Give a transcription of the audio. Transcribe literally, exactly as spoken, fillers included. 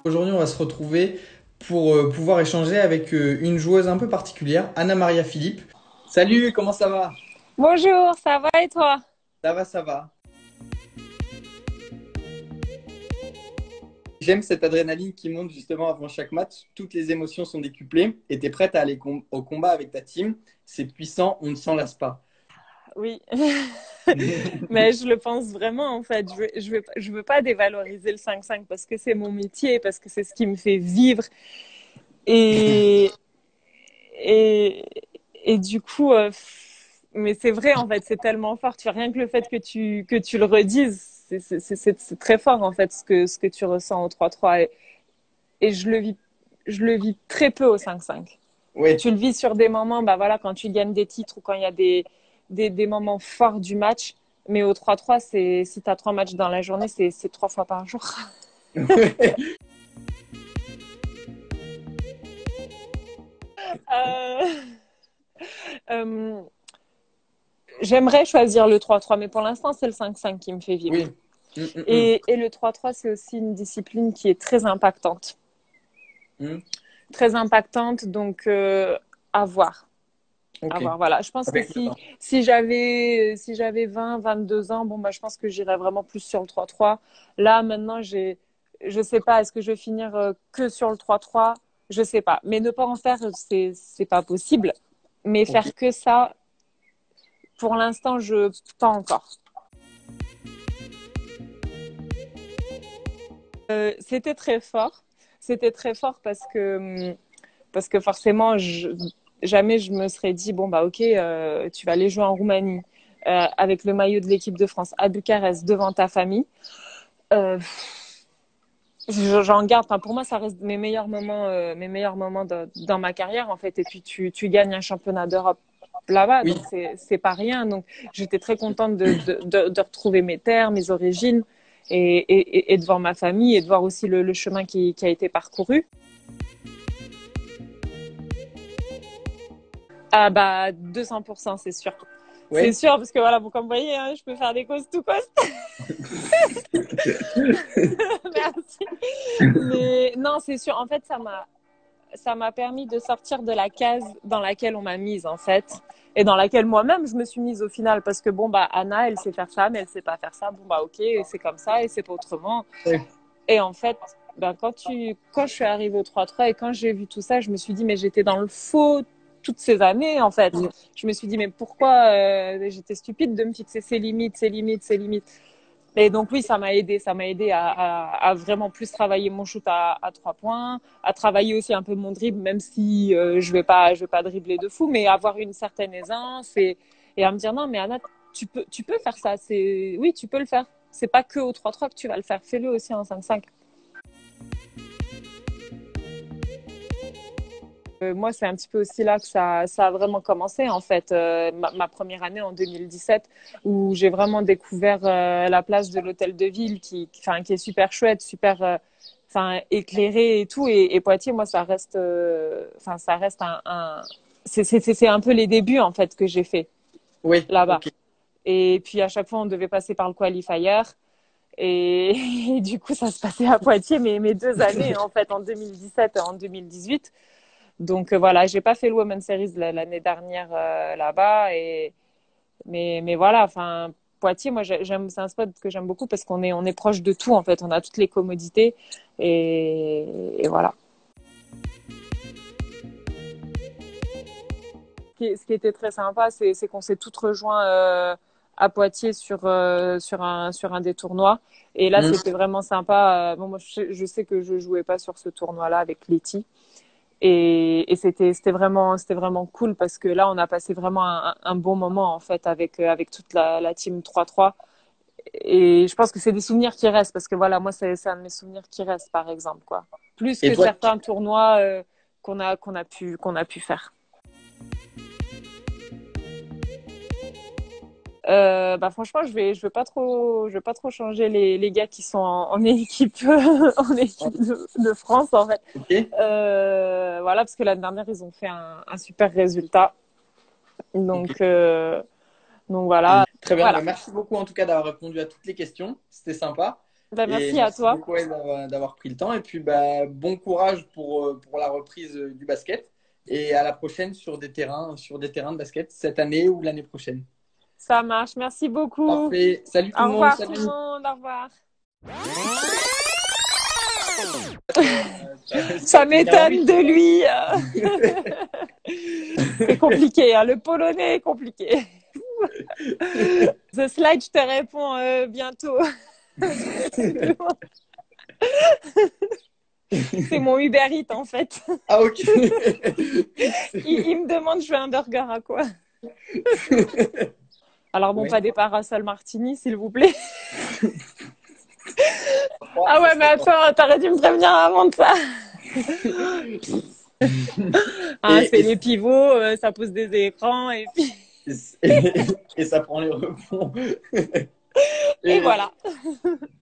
Aujourd'hui, on va se retrouver pour euh, pouvoir échanger avec euh, une joueuse un peu particulière, Anna-Maria Philippe. Salut, comment ça va? Bonjour, ça va et toi? Ça va, ça va. J'aime cette adrénaline qui monte justement avant chaque match. Toutes les émotions sont décuplées et tu es prête à aller com- au combat avec ta team. C'est puissant, on ne s'en lasse pas. Oui, mais je le pense vraiment en fait. Je veux, je veux, je veux pas dévaloriser le cinq cinq parce que c'est mon métier, parce que c'est ce qui me fait vivre. Et, et, et du coup, euh, mais c'est vrai en fait, c'est tellement fort. Tu vois, rien que le fait que tu, que tu le redises, c'est c'est- c'est- c'est très fort en fait ce que, ce que tu ressens au trois trois. Et, et je le vis, je le vis très peu au cinq cinq. Oui, Tu le vis sur des moments, bah voilà, quand tu gagnes des titres ou quand il y a des, des, des moments forts du match. Mais au trois trois, c'est, si tu as trois matchs dans la journée, c'est, c'est trois fois par jour. Euh, euh, J'aimerais choisir le trois trois, mais pour l'instant, c'est le cinq cinq qui me fait vivre. oui. Hum, hum, hum. Et, et le trois trois, c'est aussi une discipline qui est très impactante. Hum. Très impactante, donc euh, à voir. À Ok. voir, voilà. Je pense que Avec le si, temps. si j'avais si j'avais vingt, vingt-deux ans, bon, bah, je pense que j'irais vraiment plus sur le trois trois. Là, maintenant, j'ai, je sais pas, est-ce que je vais finir euh, que sur le trois trois? Je sais pas. Mais ne pas en faire, c'est, c'est pas possible. Mais Ok. faire que ça, pour l'instant, je, pas encore. Euh, c'était très fort. C'était très fort parce que, parce que forcément, je, jamais je me serais dit, bon, bah, ok, euh, tu vas aller jouer en Roumanie euh, avec le maillot de l'équipe de France à Bucarest devant ta famille. Euh, J'en garde, enfin, pour moi, ça reste mes meilleurs moments, euh, mes meilleurs moments de, dans ma carrière, en fait. Et puis, tu, tu gagnes un championnat d'Europe là-bas, Oui. donc c'est, c'est pas rien. Donc, j'étais très contente de, de, de, de retrouver mes terres, mes origines et, et, et de voir ma famille et de voir aussi le, le chemin qui, qui a été parcouru. Ah bah deux cents pour cent, c'est sûr. C'est Oui. sûr, parce que voilà, bon, comme vous voyez, hein, je peux faire des causes tout cost. Merci. Mais non, c'est sûr. En fait, ça m'a, ça m'a permis de sortir de la case dans laquelle on m'a mise, en fait. Et dans laquelle moi-même, je me suis mise au final. Parce que bon, bah, Anna, elle sait faire ça, mais elle sait pas faire ça. Bon, bah, ok, c'est comme ça et c'est pas autrement. Oui. Et en fait, ben, quand, tu, quand je suis arrivée au trois trois et quand j'ai vu tout ça, je me suis dit, mais j'étais dans le faux toutes ces années, en fait. Hum. Je me suis dit, mais pourquoi euh, j'étais stupide de me fixer ces limites, ces limites, ces limites. Et donc oui, ça m'a aidé, ça m'a aidé à, à, à, vraiment plus travailler mon shoot à, à trois points, à travailler aussi un peu mon dribble, même si euh, je vais pas, je vais pas dribbler de fou, mais avoir une certaine aisance et, et à me dire non, mais Anna, tu peux, tu peux faire ça. C'est, oui, tu peux le faire. C'est pas que au trois trois que tu vas le faire. Fais-le aussi en cinq cinq. Euh, moi, c'est un petit peu aussi là que ça, ça a vraiment commencé, en fait, euh, ma, ma, première année en deux mille dix-sept, où j'ai vraiment découvert euh, la place de l'hôtel de ville, qui, qui, qui est super chouette, super euh, enfin, éclairé et tout. Et, et Poitiers, moi, ça reste, euh, enfin, ça reste un, un... C'est, c'est, c'est un peu les débuts, en fait, que j'ai fait Oui. là-bas. Ok. Et puis, à chaque fois, on devait passer par le qualifier. Et, et du coup, ça se passait à Poitiers, mes, mes deux années, en fait, en deux mille dix-sept et en deux mille dix-huit. Donc euh, voilà, j'ai pas fait le Women's Series l'année dernière euh, là-bas, et mais mais voilà, enfin Poitiers, moi j'aime, c'est un spot que j'aime beaucoup parce qu'on est on est proche de tout en fait, on a toutes les commodités et, et voilà. Ce qui, ce qui était très sympa, c'est c'est qu'on s'est toutes rejoints euh, à Poitiers sur euh, sur un sur un des tournois, et là Hum. c'était vraiment sympa. Euh, bon, moi je, je sais que je jouais pas sur ce tournoi-là avec Letty. Et, et c'était c'était vraiment c'était vraiment cool parce que là on a passé vraiment un, un bon moment en fait avec euh, avec toute la, la team trois trois, et je pense que c'est des souvenirs qui restent parce que voilà, moi c'est c'est un de mes souvenirs qui reste, par exemple, quoi, plus Et que toi, certains tournois euh, qu'on a qu'on a pu qu'on a pu faire. Euh, bah franchement, je vais je vais pas trop je vais pas trop changer les, les gars qui sont en, en équipe en équipe de, de France, en fait. ok. Euh, voilà, parce que l'année dernière ils ont fait un, un super résultat, Ok. donc euh, donc Hum. voilà, Très bien. Bah, voilà. merci beaucoup en tout cas d'avoir répondu à toutes les questions. C'était sympa. Bah, Et merci à merci toi. beaucoup ouais, d'avoir d'avoir pris le temps. Et puis, bah, bon courage pour, euh, pour la reprise euh, du basket. Et à la prochaine sur des terrains, sur des terrains de basket cette année ou l'année prochaine. Ça marche. Merci beaucoup. Parfait. Salut tout Au le monde. revoir tout Salut. le monde. Au revoir. Euh, ça, Ça ça fait bien envie, m'étonne de ça. lui. C'est compliqué, hein. Le polonais est compliqué. The Slide, je te réponds euh, bientôt. C'est mon Uber Eats en fait. Ah, ok. Il, il me demande je veux un burger à quoi. Alors bon, Ouais. pas des parasols martini s'il vous plaît. Oh, Ah ouais, mais attends, t'aurais dû me prévenir avant de ça. Hein, Et, c'est et, les pivots, euh, ça pose des écrans et puis et, et ça prend les rebonds. et Et, voilà.